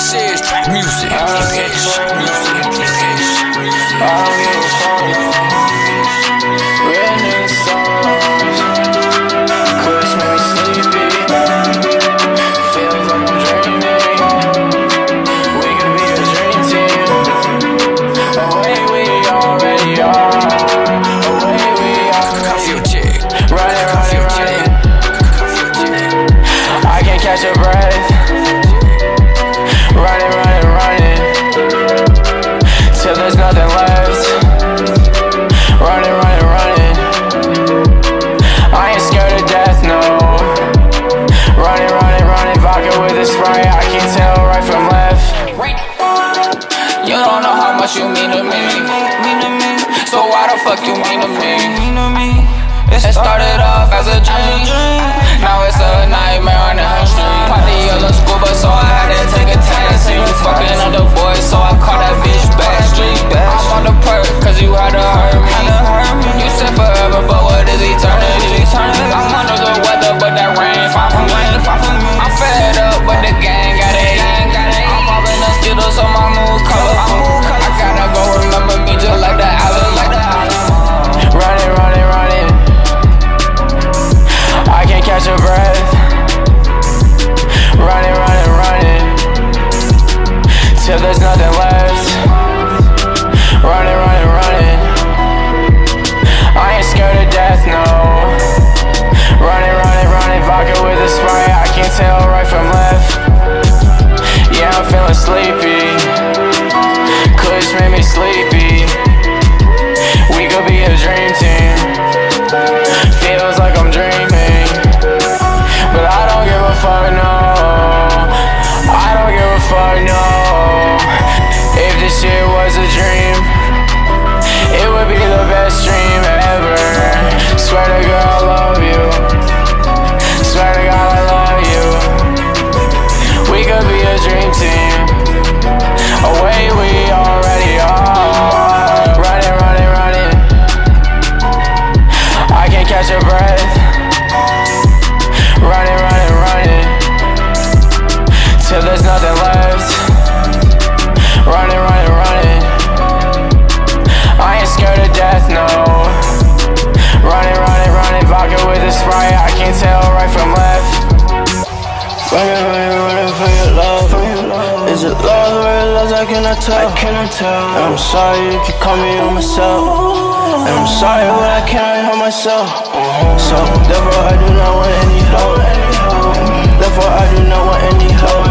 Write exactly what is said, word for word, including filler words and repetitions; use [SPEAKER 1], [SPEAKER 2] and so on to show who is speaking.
[SPEAKER 1] This is trap music. Yes, trap music. Yes, trap music.
[SPEAKER 2] I don't give a fuck. Written in songs. Kush made me sleepy. Feels like I'm dreaming. We could be a dream team. Away we already are. Away we already
[SPEAKER 1] Cuff your chick.
[SPEAKER 2] Running, running, running. I can't catch a breath. Running, running, running, till there's nothing left. Running, running, running. I ain't scared of death, no. Running, running, running, vodka with a Sprite. I can't tell right from left. You don't know how much you mean to me. So why the fuck you mean to me? It started off as a dream. Now it's a nightmare on the street. Party yellow school bus, so I had to take a taxi. Fucking other boys, so I call that bitch Backstreet. I'm on the perk, cause you had to hurt me. You said forever, but what is eternity? I'm under the weather, but that rain far from me. I'm fed up, but the gang got it. I'm popping the Skittles, so my mood colorful. I gotta go remember me just like the album. Running, running, running. I can't catch a breath. Running, running, running, till there's nothing left. Running, running, running. I ain't scared of death, no. Running, running, running, vodka with a Sprite. I can't tell right from left. Yeah, I'm feeling sleepy. Kush made me sleepy. We could be a dream team. Feels like I'm dreaming, but I don't give a fuck, no. I don't give a fuck, no. If this shit was a dream, it would be the best dream ever. Swear to God I love you. Swear to God I love you. We could be a dream team. Away we already are. Running, running, running. I can't catch a breath. Running, running, running, till there's nothing left. Running, running, running. I ain't scared of death, no. Running, running, running, vodka with a Sprite. I can't tell right from left. Running, running, running for your love. Is it love or it loves? I cannot tell. I cannot tell. And I'm sorry if you call me on myself. And I'm sorry but I can't help myself. So therefore I do not want any help. Therefore I do not want any help.